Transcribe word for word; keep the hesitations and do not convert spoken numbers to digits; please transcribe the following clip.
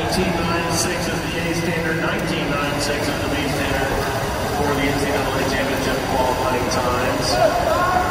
eighteen nine six is the A standard, nineteen nine six is the B standard for the N C double A championship qualifying times.